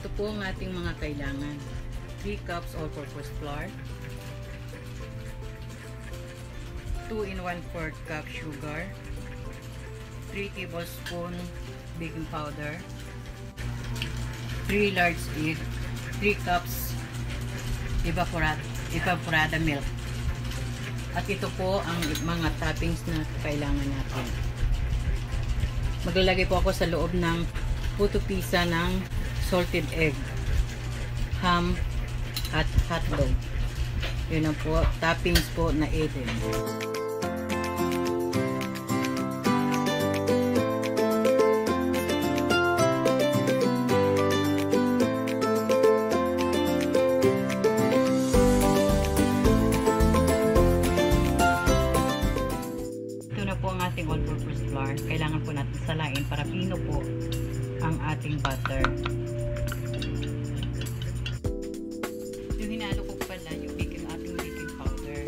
Ito po ang ating mga kailangan. 3 cups all-purpose flour, 2 and 1/4 cup sugar, 3 tablespoons baking powder, 3 large egg, 3 cups evaporada milk. At ito po ang mga toppings na kailangan natin. Maglalagay po ako sa loob ng puto pizza ng salted egg, ham, at hotdog. Yun ang po, toppings po na atin. Ito na po ang ating all-purpose flour. Kailangan po natin salain para pino po ang ating butter. Yung hinalo ko pala yung ating baking powder.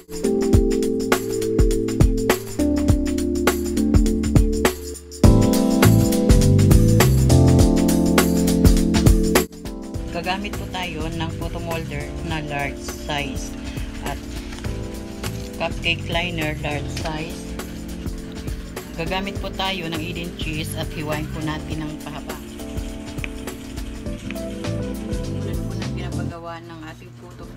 Gagamit po tayo ng photo molder na large size at cupcake liner large size. Gagamit po tayo ng Eden cheese at hiwain po natin ng pahaba. Ito po na pinapagawa ng ating puto